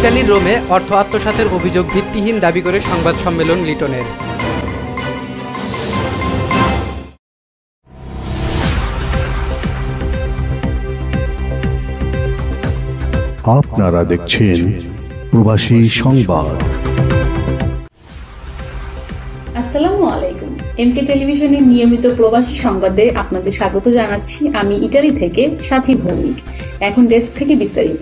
ইতালির রোমে অর্থ আত্মসাতের অভিযোগ ভিত্তিহীন দাবি করে সংবাদ সম্মেলন লিটনের। আপনারা দেখছেন প্রবাসী সংবাদ। আসসালামু আলাইকুম। এমকে টেলিভিশনের নিয়মিত প্রবাসী সংবাদে আপনাদের স্বাগত জানাচ্ছি আমি ইটালি থেকে সাথী ভৌমিক। এখন ডেস্ক থেকে বিস্তারিত।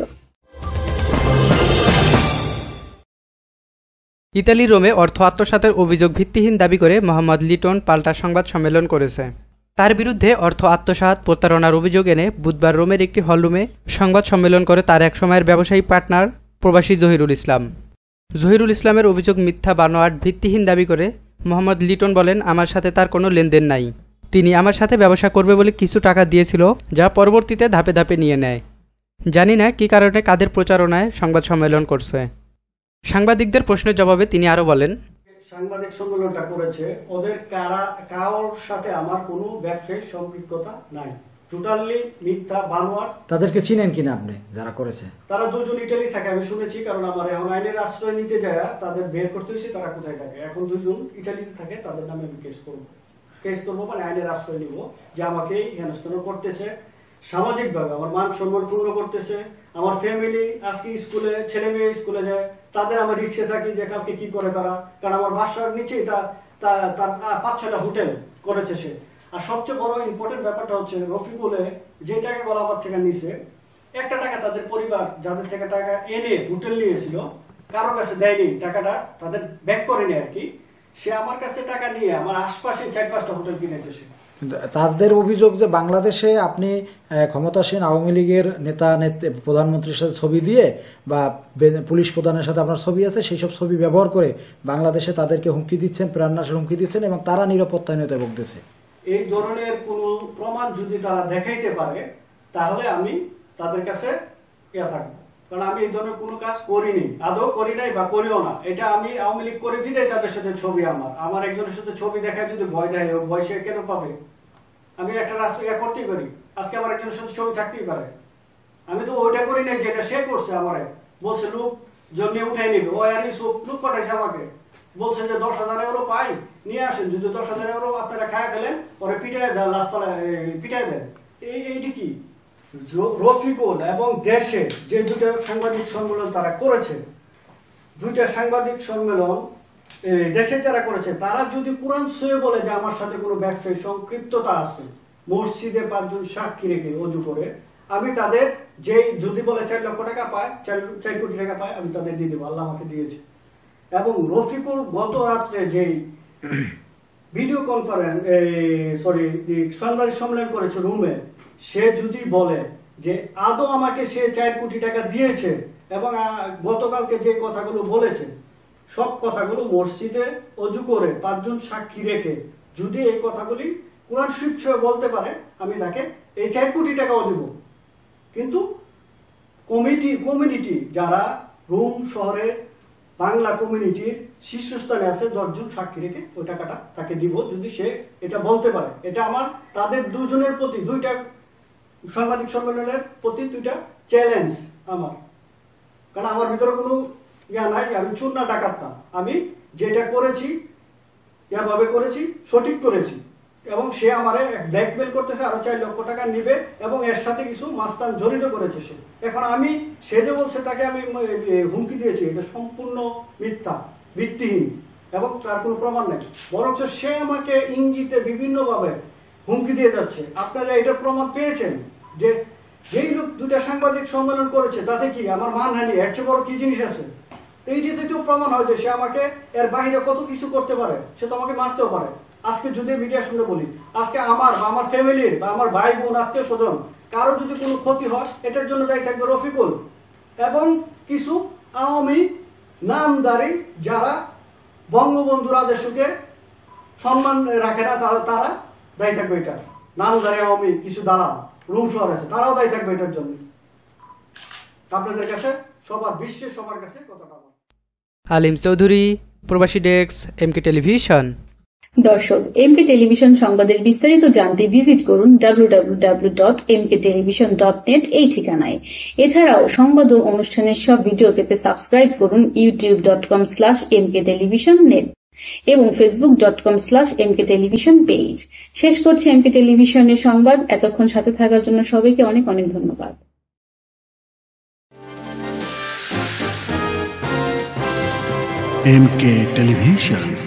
ইতালির রোমে অর্থ আত্মসাতের অভিযোগ ভিত্তিহীন দাবি করে মোহাম্মদ লিটন পাল্টা সংবাদ সম্মেলন করেছে। তার বিরুদ্ধে অর্থ আত্মসাৎ, প্রতারণার অভিযোগ এনে বুধবার রোমের একটি হলরুমে সংবাদ সম্মেলন করে তার এক সময়ের ব্যবসায়ী পার্টনার প্রবাসী জহিরুল ইসলাম। জহিরুল ইসলামের অভিযোগ মিথ্যা, বানোয়াট, ভিত্তিহীন দাবি করে মোহাম্মদ লিটন বলেন, আমার সাথে তার কোনো লেনদেন নাই। তিনি আমার সাথে ব্যবসা করবে বলে কিছু টাকা দিয়েছিল, যা পরবর্তীতে ধাপে ধাপে নিয়ে নেয়। জানি না কী কারণে কাদের প্রচারণায় সংবাদ সম্মেলন করছে। সাংবাদিকদের প্রশ্নের জবাবে তিনি আরও বলেন, সাংবাদিক সম্মেলনটা করেছে ওদের কারোর সাথে আমার কোনো ব্যবসায়িক সম্পৃক্ততা নাই, টোটালি মিথ্যা, বানোয়াট। তাদেরকে চিনেন কিনা আপনি যারা করেছে? তারা দুজন ইটালি থাকে, আমি শুনেছি, কারণ আমার এখন আইনের আশ্রয় নিতে যায় তাদের বের করতে হয়েছে তারা কোথায় থাকে। এখন দুজন ইটালিতে থাকে, তাদের নামে আমি কেস করবো মানে আইনের আশ্রয় নিব যে আমাকে হেনস্থা করতেছে, সামাজিকভাবে আমার মান সম্মান ক্ষুণ্ণ করতেছে। আমার ফ্যামিলি আজকে স্কুলে, ছেলে মেয়ে স্কুলে যায়, তাদের আমার রিক্সে থাকি যে কালকে কি করে তারা, কারণ আমার বাসার নিচেই তার 5-6টা হোটেল করেছে সে। আর সবচেয়ে বড় ইম্পর্টেন্ট ব্যাপারটা হচ্ছে রফিকুলে যে টাকাগুলো আমার থেকে নিছে, একটা টাকা তাদের পরিবার যাদের থেকে টাকা এনে হোটেল নিয়েছিল কারো কাছে দেয়নি, টাকাটা তাদের ব্যাক করেনি আর কি। সে আমার কাছে টাকা নিয়ে আমার আশপাশে 4-5টা হোটেল কিনেছে সে। তাদের অভিযোগ যে বাংলাদেশে আপনি ক্ষমতাসীন আওয়ামী লীগের নেতা প্রধানমন্ত্রীর সাথে ছবি দিয়ে বা পুলিশ প্রধানের সাথে আপনার ছবি আছে, সেই সব ছবি ব্যবহার করে বাংলাদেশে তাদেরকে হুমকি দিচ্ছেন, প্রাণনাশের হুমকি দিচ্ছেন এবং তারা নিরাপত্তাহীনতায় ভুগতেছে। এই ধরনের কোনো প্রমাণ যদি তারা দেখাইতে পারে তাহলে আমি তাদের কাছে থাকবো, কারণ আমি এই ধরনের কোনো কাজ করিনি, আদৌ করি নাই বা করিও না। এটা আমি আওয়ামী লীগ করে দিলে তাদের সাথে ছবি আমার একজনের সাথে ছবি দেখায় যদি ভয় দেয়, ভয় সে কেন পাবে? আমি একটা রাষ্ট্র করতেই পারি, আজকে আমার একজনের সাথে ছবি থাকতেই পারে। আমি তো ওইটা করি নাই যেটা সে করছে, আমারে বলছে লোক জন্য উঠাই নিবে, ও আর লোক পাঠাইছে আমাকে, বলছে যে 10,000 ইউরো পাই, নিয়ে আসেন, যদি 10,000 ইউরো আপনারা খায় ফেলেন পরে পিটাই দেন। এইটি কি রফিকুল এবং দেশে যে দুটো সাংবাদিক সম্মেলন তারা করেছে, দুইটা সাংবাদিক সম্মেলন দেশে যারা করেছে, তারা যদি কোরআন ছুঁয়ে বলে যে আমার সাথে কোনো ব্যবসায়ী সম্পৃক্ততা আছে, মসজিদে 5 জন সাক্ষী রেখে অজু করে, আমি তাদের যে যদি বলে 4 লক্ষ টাকা পায়, 4 কোটি টাকা পায়, আমি তাদের দিয়ে দেবো, আল্লাহ আমাকে দিয়েছে। এবং রফিকুল গত রাত্রে যে ভিডিও কনফারেন্স সাংবাদিক সম্মেলন করেছে রুমে, সে যদি বলে যে আদৌ আমাকে সে 4 কোটি টাকা দিয়েছে এবং গতকালকে যে কথাগুলো বলেছে সব কথাগুলো মসজিদে অজু করে 5 জন সাক্ষী রেখে যদি এই কথাগুলি কোরআন শরীফ ছুঁয়ে বলতে পারে, আমি তাকে এই 4 কোটি টাকাও দিব। কিন্তু কমিউনিটি যারা রোম শহরে বাংলা কমিউনিটির শীর্ষস্থানে আছে 10 জন সাক্ষী রেখে ওই টাকাটা তাকে দিব যদি সে এটা বলতে পারে। এটা আমার তাদের দুজনের প্রতি, দুইটা সাংবাদিক সম্মেলনের প্রতি 2টা চ্যালেঞ্জ আমার, কারণ আমার ভিতরে কোনো ইয়া নাই, আমি চুর না ডাকাত না, আমি যেটা করেছি এভাবে করেছি, সঠিক করেছি। এবং সে আমারে ব্ল্যাকমেল করতেছে, আরো 4 লক্ষ টাকা নিবে এবং এর সাথে কিছু মাস্তান জড়িত করেছে সে। এখন আমি সে যে বলছে তাকে আমি হুমকি দিয়েছি, এটা সম্পূর্ণ মিথ্যা, ভিত্তিহীন এবং তার কোনো প্রমাণ নেই। বরঞ্চ সে আমাকে ইঙ্গিতে বিভিন্নভাবে হুমকি দিয়ে যাচ্ছে। আপনারা এটা প্রমাণ পেয়েছেন যে যেই লোক 2টা সাংবাদিক সম্মেলন করেছে তাতে কি আমার মানহানি, এর চেয়ে বড় কি জিনিস আছে? এইটিতে তো প্রমাণ হয় যে সে আমাকে এর বাইরে কত কিছু করতে পারে, সে তো আমাকে মারতেও পারে। আজকে যদি মিডিয়ার সামনে বলি, আজকে আমার বা আমার ফ্যামিলির বা আমার ভাই বোন আত্মীয় স্বজন কারো যদি কোনো ক্ষতি হয়, এটার জন্য দায়ী থাকবে রফিকুল এবং কিছু আওয়ামী নামধারী যারা বঙ্গবন্ধুর আদর্শকে সম্মান রাখে না, তারা দায়ী থাকবে। এটা নামধারী আওয়ামী কিছু দালাল রুম শহর আছে, তারাও দায়ী থাকবে এটার জন্য। আপনাদের কাছে বিশ্বের সবার কাছে কথাটা। আলিম চৌধুরী, প্রবাসী ডেস্ক, এমকে টেলিভিশন। দর্শক, এমকে টেলিভিশন সংবাদের বিস্তারিত জানতে ভিজিট করুন www.mktelevision.net এই ঠিকানায়। এছাড়াও সংবাদ ও অনুষ্ঠানের সব ভিডিও পেতে সাবস্ক্রাইব করুন youtube.com/mktelevision.net এবং facebook.com/mktelevision পেজ। শেষ করছি এমকে টেলিভিশনের সংবাদ। এতক্ষণ সাথে থাকার জন্য সবাইকে অনেক অনেক ধন্যবাদ। MK television.